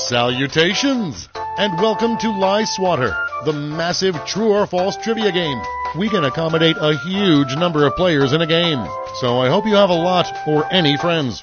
Salutations, and welcome to Lie Swatter, the massive true or false trivia game. We can accommodate a huge number of players in a game, so I hope you have a lot or any friends.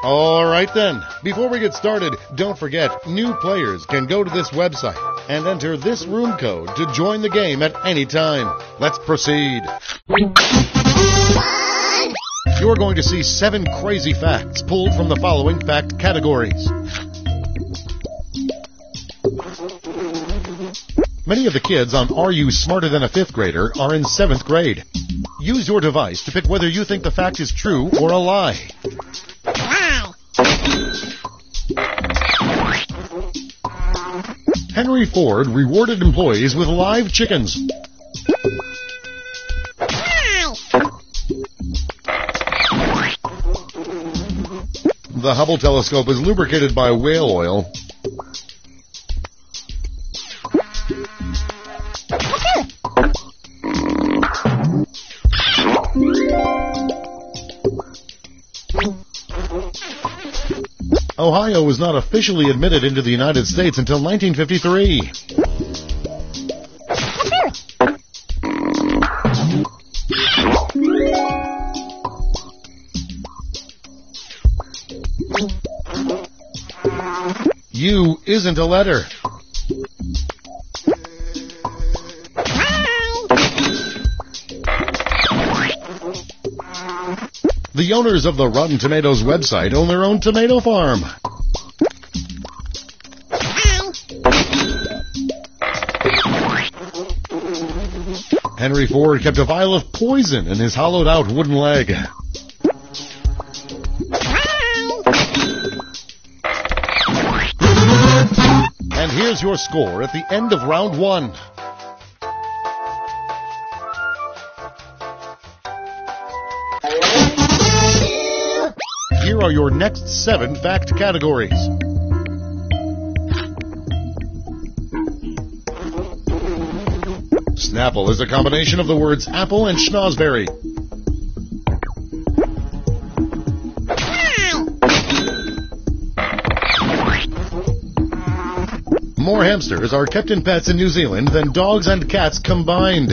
All right then, before we get started, don't forget, new players can go to this website and enter this room code to join the game at any time. Let's proceed. You're going to see 7 crazy facts pulled from the following fact categories. Many of the kids on Are You Smarter Than a 5th Grader are in 7th grade. Use your device to pick whether you think the fact is true or a lie. Henry Ford rewarded employees with live chickens. The Hubble telescope is lubricated by whale oil. Ohio was not officially admitted into the United States until 1953. U isn't a letter. The owners of the Rotten Tomatoes website own their own tomato farm. Henry Ford kept a vial of poison in his hollowed-out wooden leg. And here's your score at the end of round 1. Here are your next 7 fact categories. Snapple is a combination of the words apple and schnozberry. More hamsters are kept in pets in New Zealand than dogs and cats combined.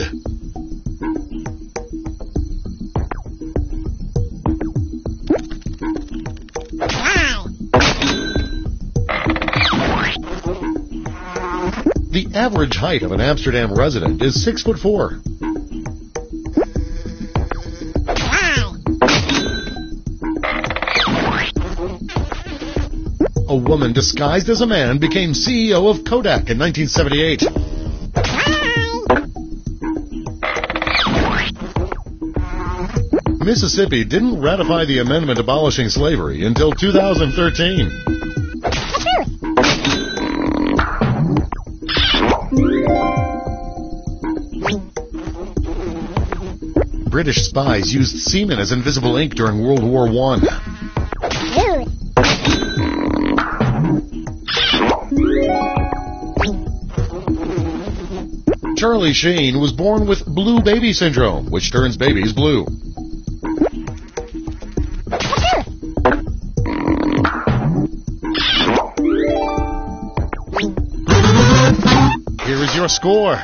The average height of an Amsterdam resident is 6'4". A woman disguised as a man became CEO of Kodak in 1978. Mississippi didn't ratify the amendment abolishing slavery until 2013. British spies used semen as invisible ink during World War I. Charlie Sheen was born with blue baby syndrome, which turns babies blue. Here is your score.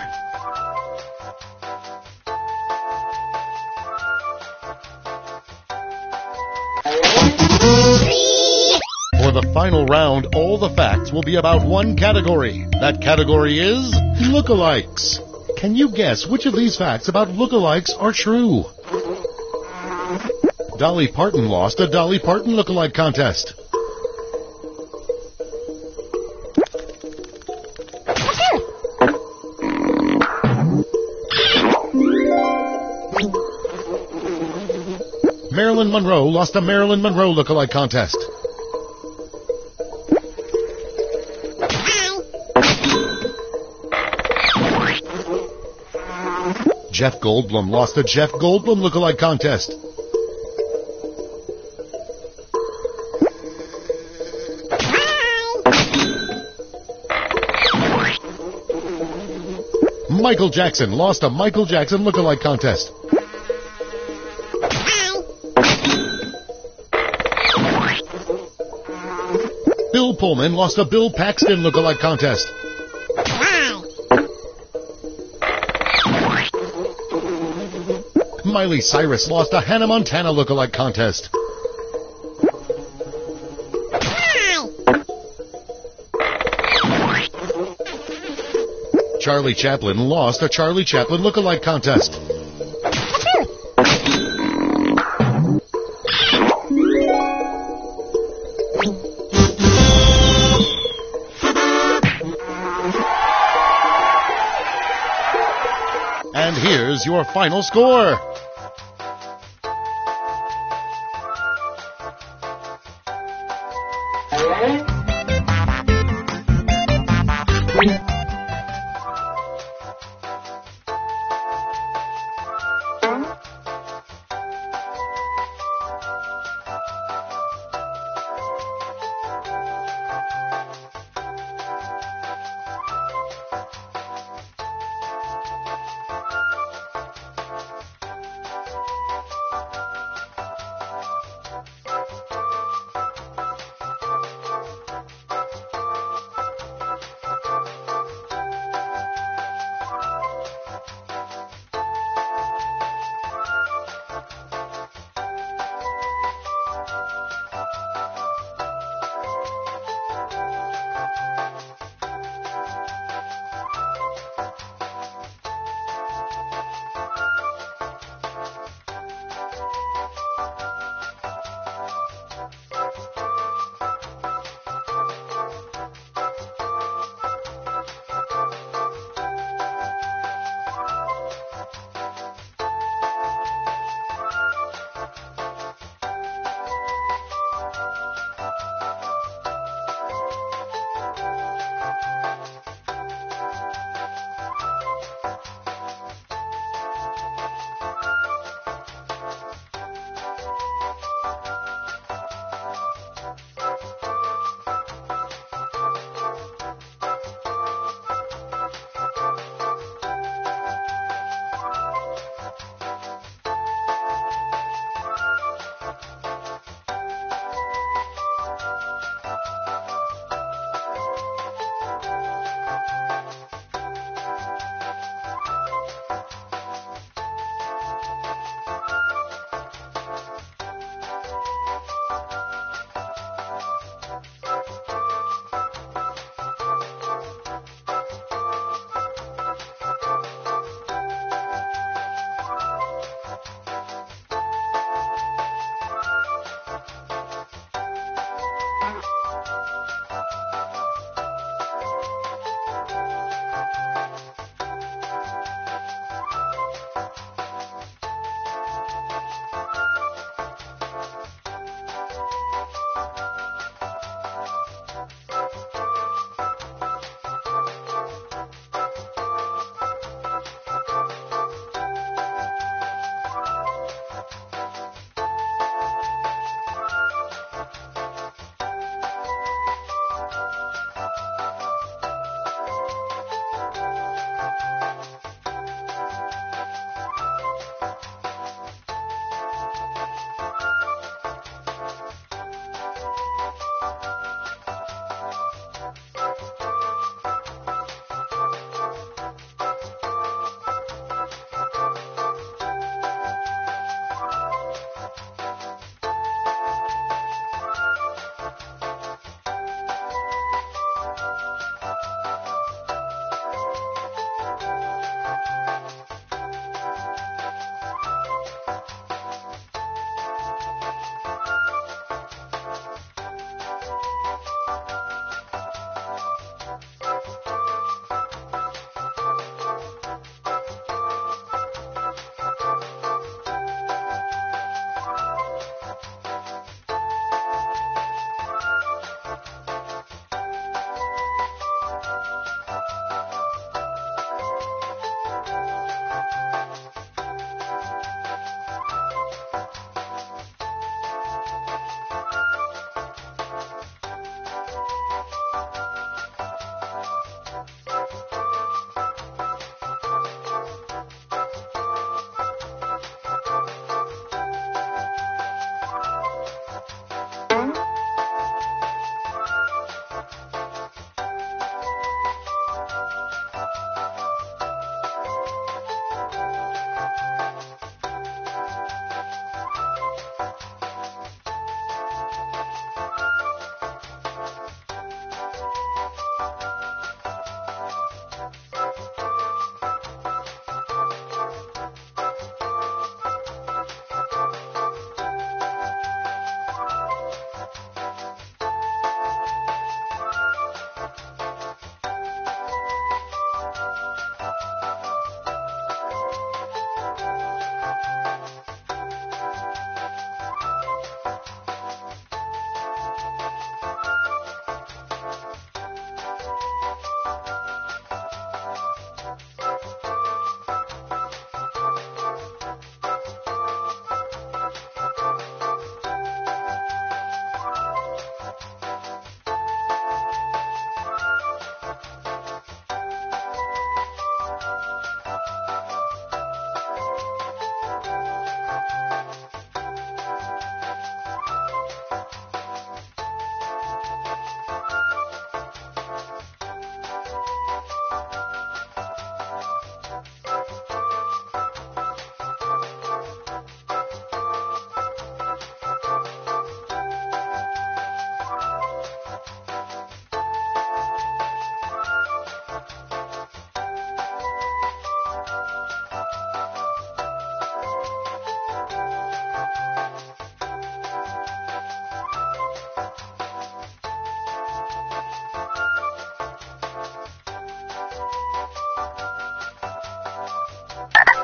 For the final round, all the facts will be about one category. That category is lookalikes. Can you guess which of these facts about lookalikes are true? Dolly Parton lost a Dolly Parton lookalike contest. Marilyn Monroe lost a Marilyn Monroe lookalike contest. Jeff Goldblum lost a Jeff Goldblum lookalike contest. Michael Jackson lost a Michael Jackson lookalike contest. Bill Pullman lost a Bill Paxton lookalike contest. Miley Cyrus lost a Hannah Montana lookalike contest. Charlie Chaplin lost a Charlie Chaplin look-alike contest. And here's your final score.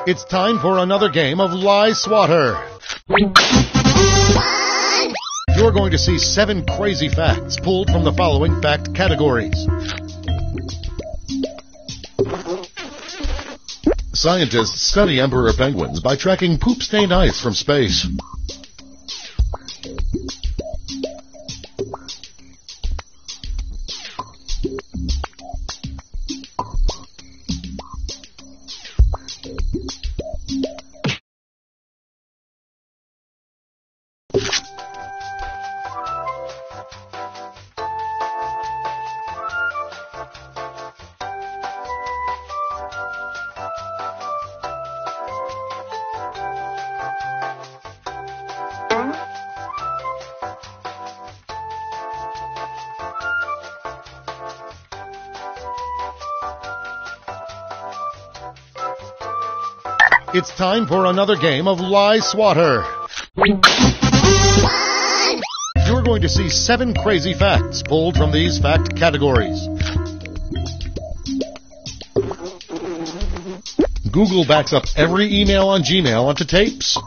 It's time for another game of Lie Swatter. You're going to see 7 crazy facts pulled from the following fact categories. Scientists study emperor penguins by tracking poop-stained ice from space. It's time for another game of Lie Swatter. You're going to see 7 crazy facts pulled from these fact categories. Google backs up every email on Gmail onto tapes.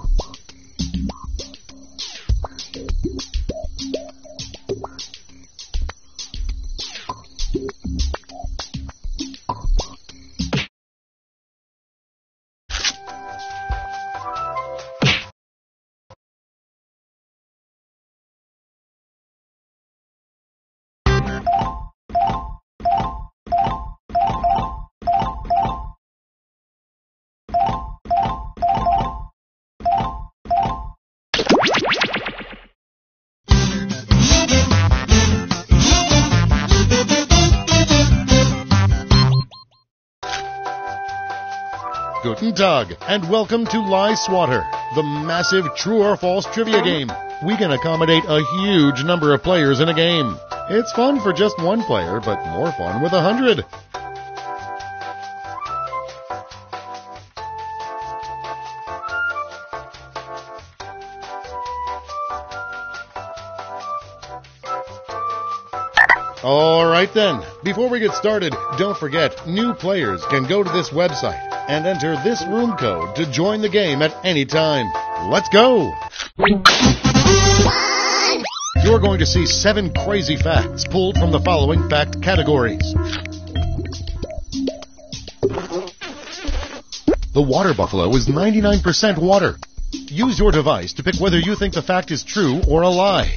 Guten Tag, and welcome to Lie Swatter, the massive true or false trivia game. We can accommodate a huge number of players in a game. It's fun for just one player, but more fun with 100. All right then, before we get started, don't forget, new players can go to this website and enter this room code to join the game at any time. Let's go! You're going to see 7 crazy facts pulled from the following fact categories. The water buffalo is 99% water. Use your device to pick whether you think the fact is true or a lie.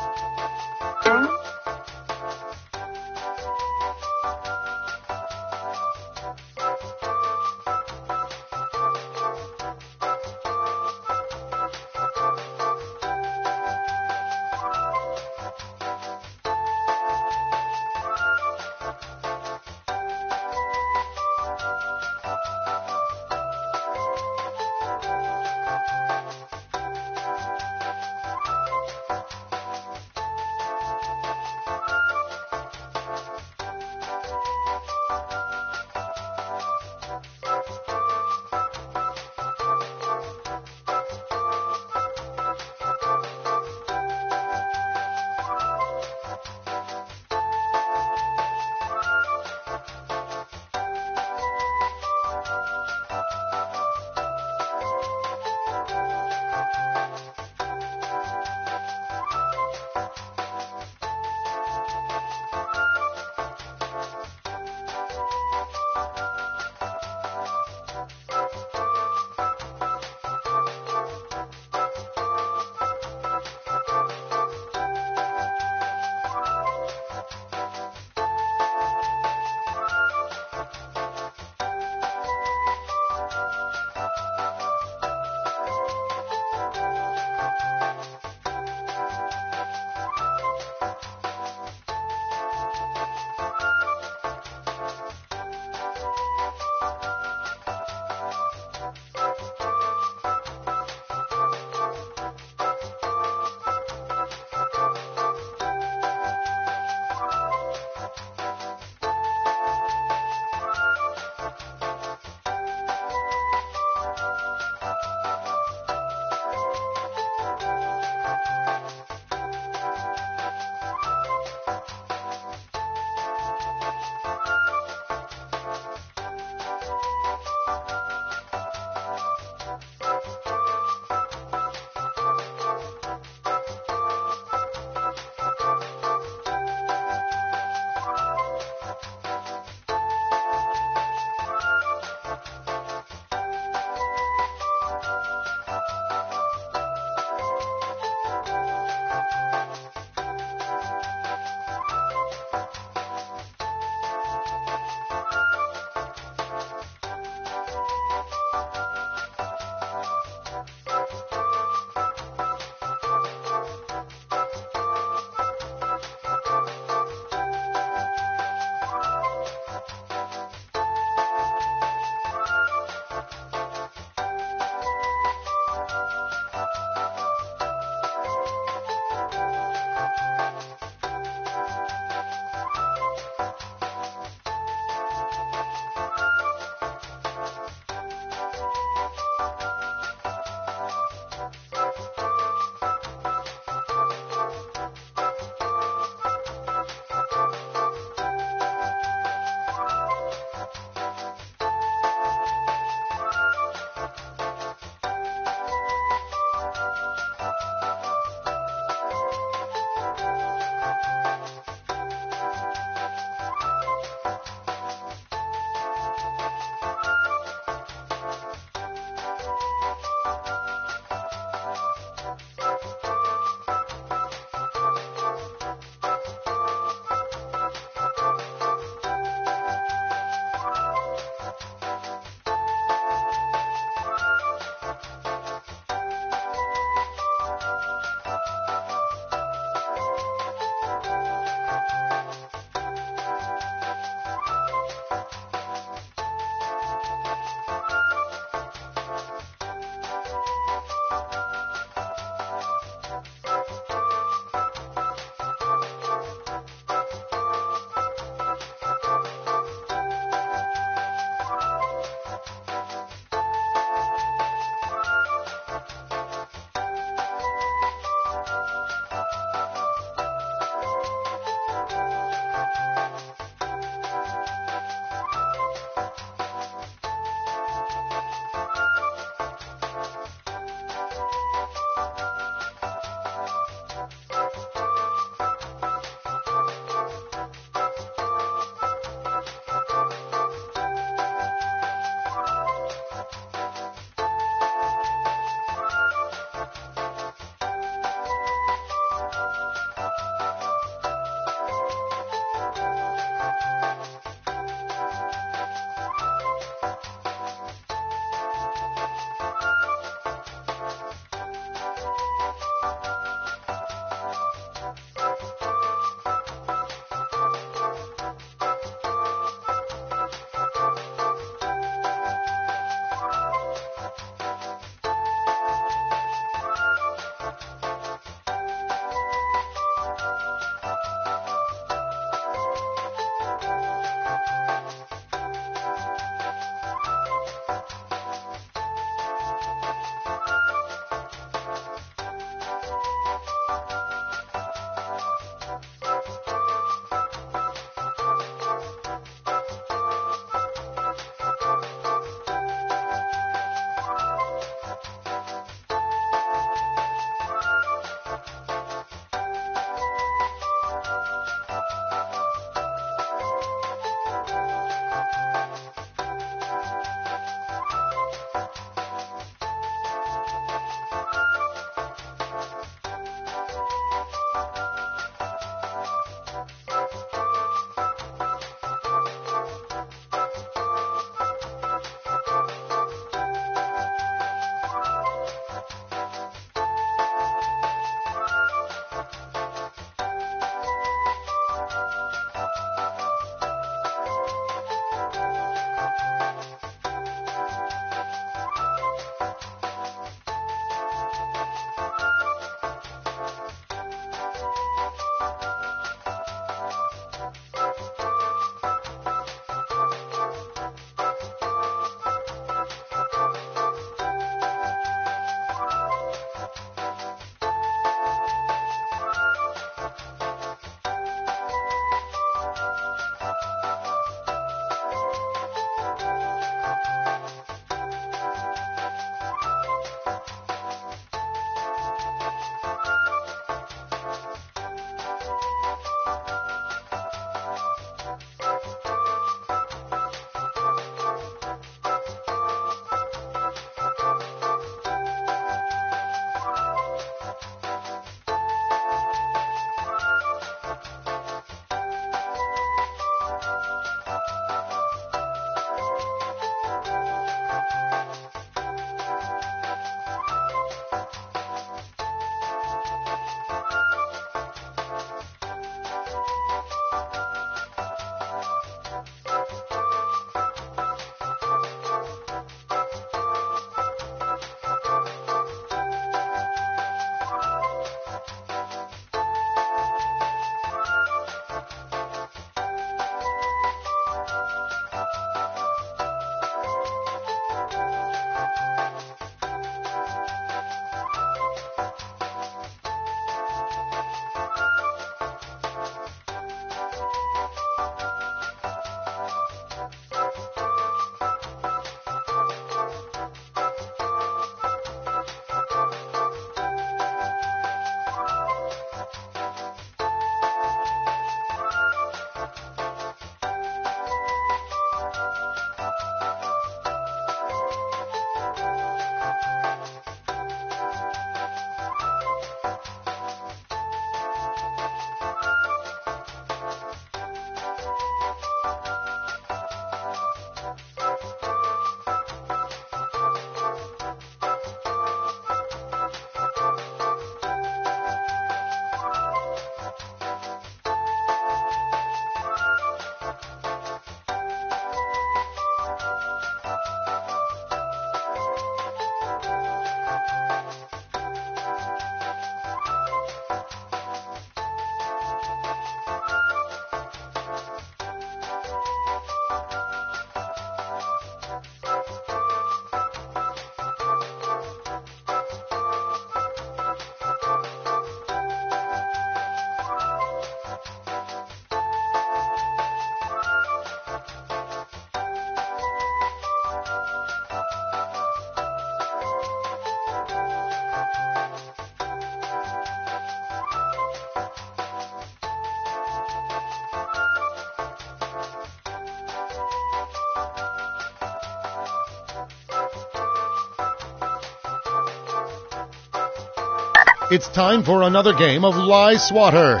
It's time for another game of Lie Swatter.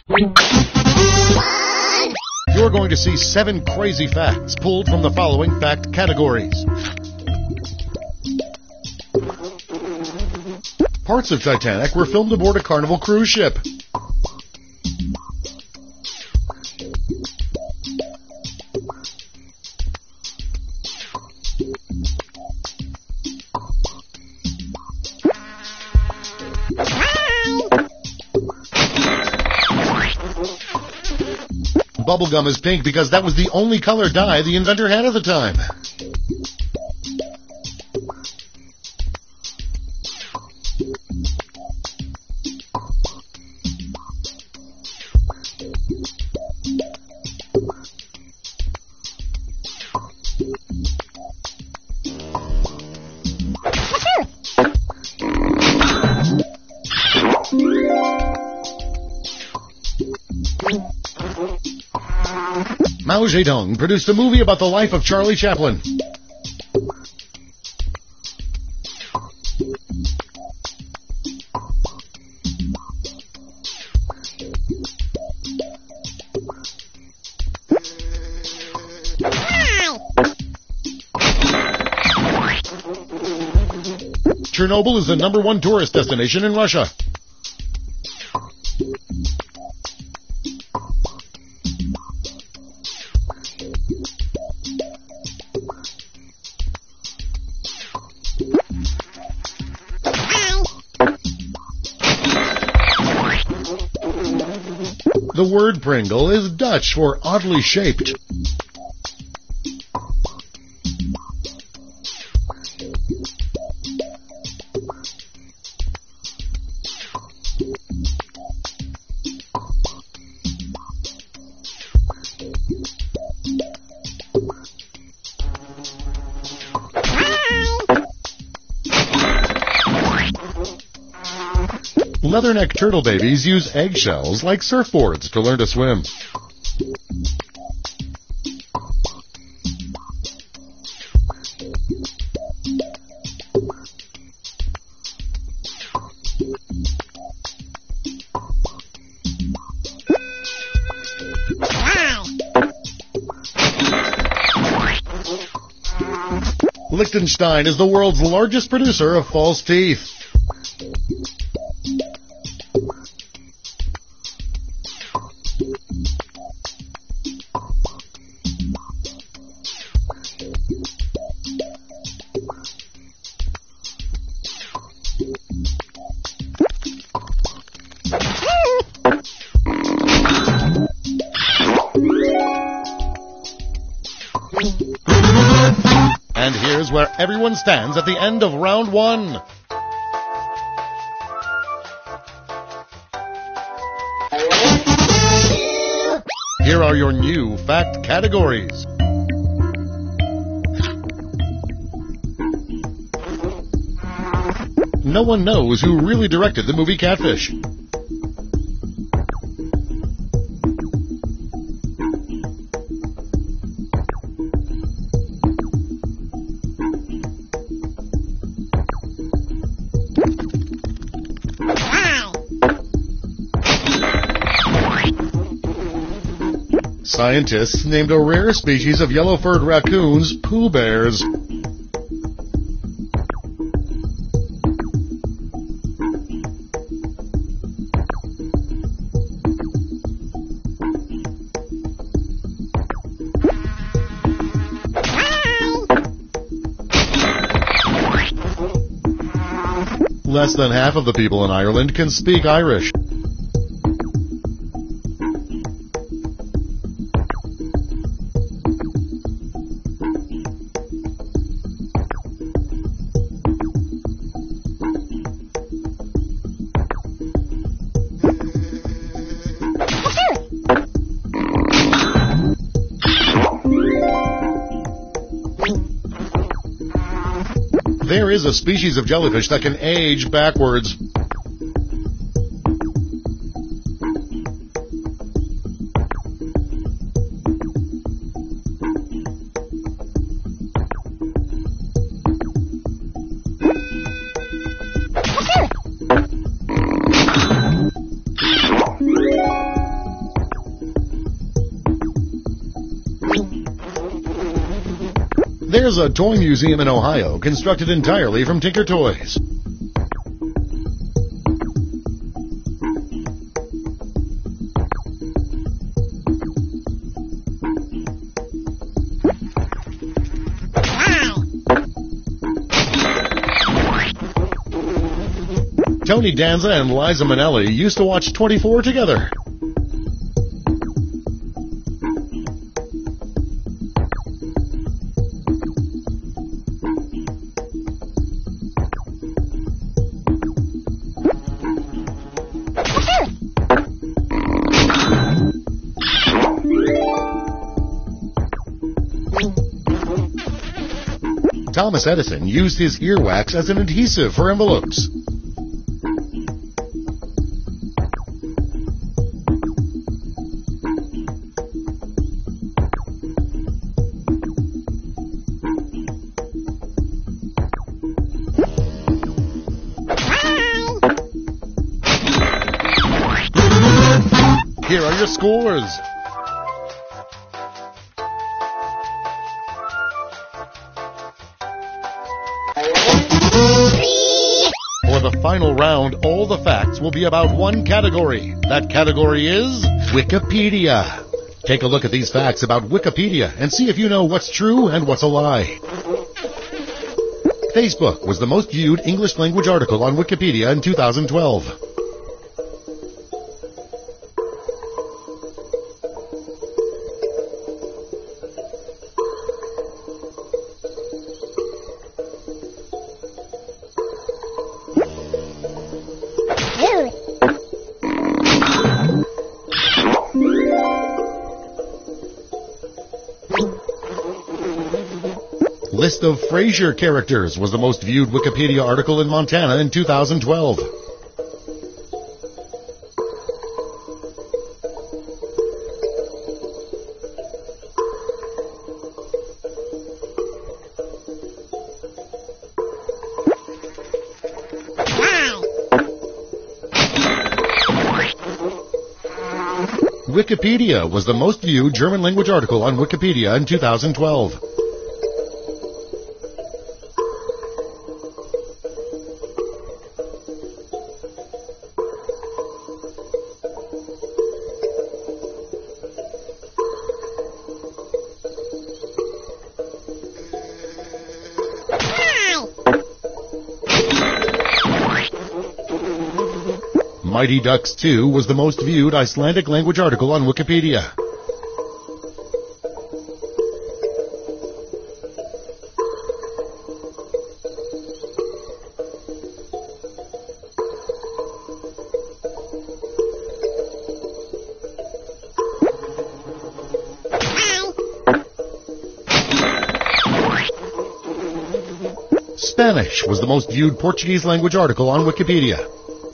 You're going to see 7 crazy facts pulled from the following fact categories. Parts of Titanic were filmed aboard a Carnival cruise ship. Bubblegum is pink because that was the only color dye the inventor had at the time. Mao Zedong produced a movie about the life of Charlie Chaplin. Chernobyl is the #1 tourist destination in Russia. The word Pringle is Dutch for oddly shaped. Leatherneck turtle babies use eggshells like surfboards to learn to swim. Liechtenstein is the world's largest producer of false teeth. And here's where everyone stands at the end of round 1. Here are your new fact categories. No one knows who really directed the movie Catfish. Scientists named a rare species of yellow-furred raccoons Pooh Bears. Less than half of the people in Ireland can speak Irish. There is a species of jellyfish that can age backwards. There's a toy museum in Ohio constructed entirely from Tinker Toys. Tony Danza and Liza Minnelli used to watch 24 together. Thomas Edison used his earwax as an adhesive for envelopes. Here are your scores. For the final round, all the facts will be about one category. That category is Wikipedia. Take a look at these facts about Wikipedia and see if you know what's true and what's a lie. Facebook was the most viewed English language article on Wikipedia in 2012. List of Frasier characters was the most viewed Wikipedia article in Montana in 2012. Wikipedia was the most viewed German language article on Wikipedia in 2012. Mighty Ducks 2 was the most viewed Icelandic language article on Wikipedia. Spanish was the most viewed Portuguese language article on Wikipedia.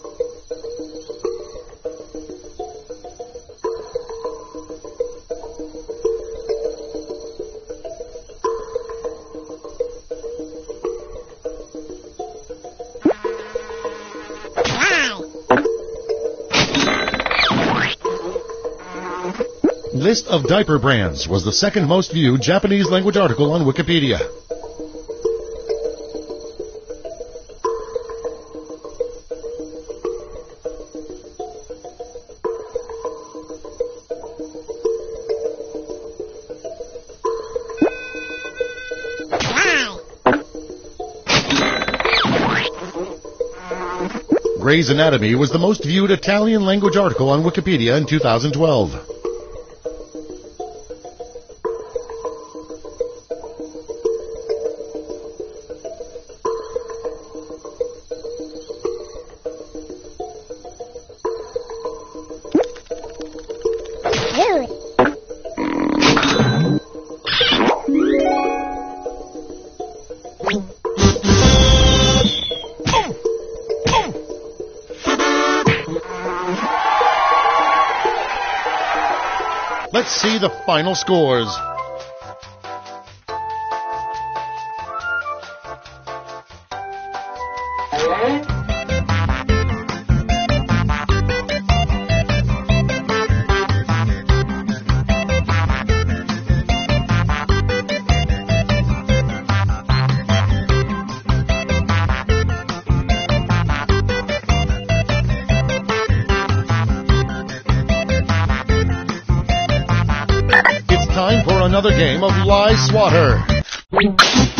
List of diaper brands was the second most viewed Japanese language article on Wikipedia. Grey's Anatomy was the most viewed Italian language article on Wikipedia in 2012. Let's see the final scores. time for another game of Lie Swatter.